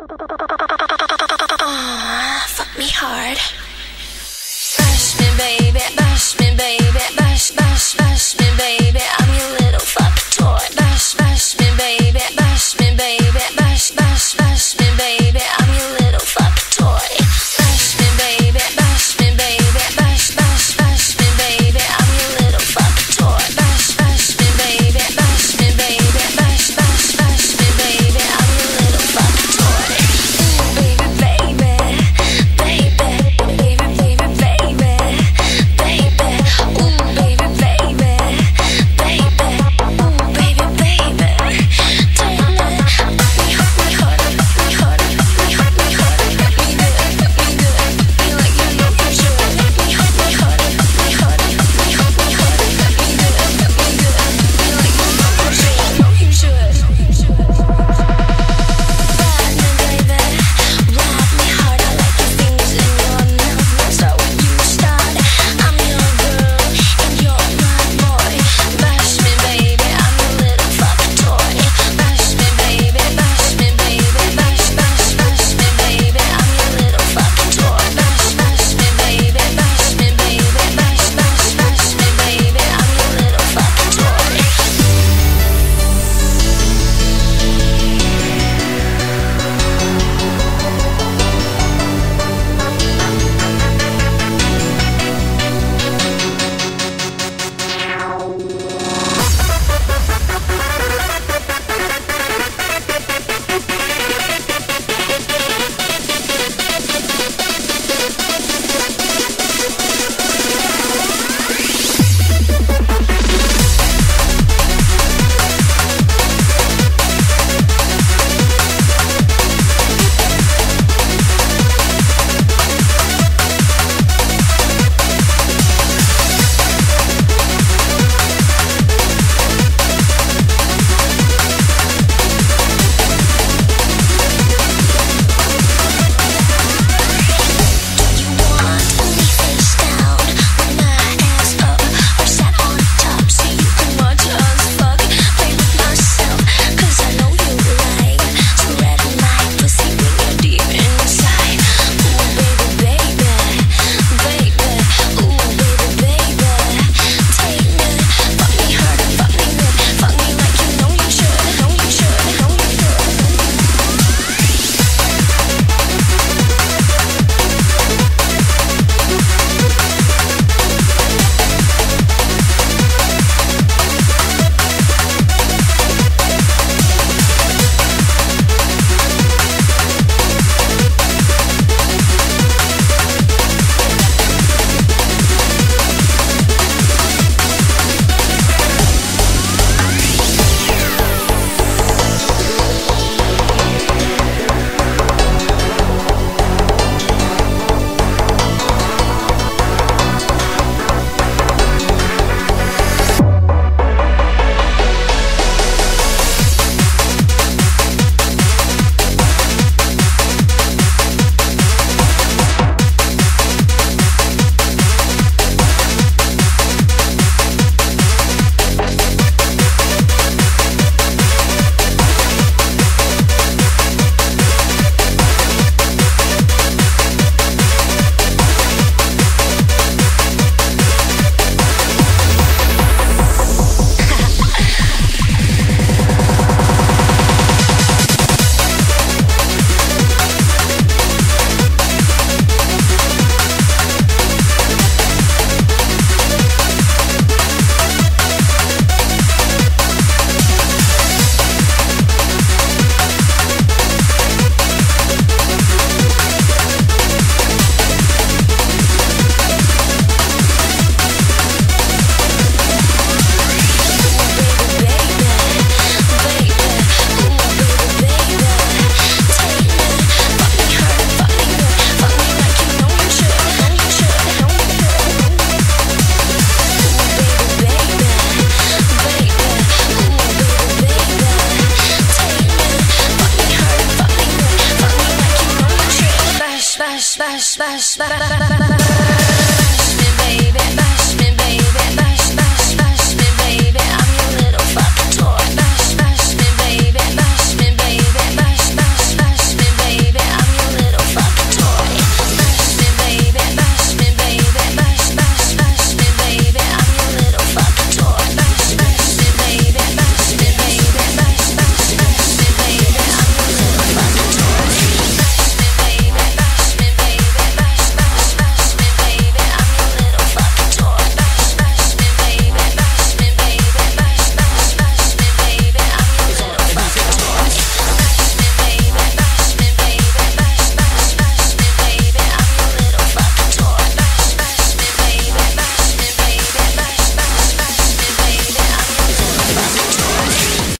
Fuck me hard. Bash me baby, bash me baby, bash, bash, bash me baby, I'm your little fuck toy. Bash, bash me baby, bash me baby, bash, bash, bash me baby, I'm your little fuck toy. Bash me baby, bash me baby, bash, bash, bash me baby, I'm your little fuck toy. Bash, bash me baby, bash me baby, bash, bash, bash me baby, I'm your little fuck toy. Ooh baby, baby, baby, baby, baby, baby, baby, ooh baby, baby, baby, ooh baby, baby, take me, fuck me hard, fuck me hard, fuck me hard, fuck me hard, fuck me good, fuck me good, me like you know you should. Fuck me hard, fuck me hard, fuck me hard, fuck me hard, fuck me good, fuck me good, me like you know you should. Ride me baby, ride me hard, I like your fingers in your nails. Let's start when you start. I'm your girl and you're my boy. Bash me baby, I'm your little fuck toy. Bash me baby, bash me baby, bash, bash, bash me baby, I'm your little fuck toy. Bash, bash me baby, bash me baby, bash, bash, bash me baby, I'm your little fuck toy. Bash, bash, bash, bash.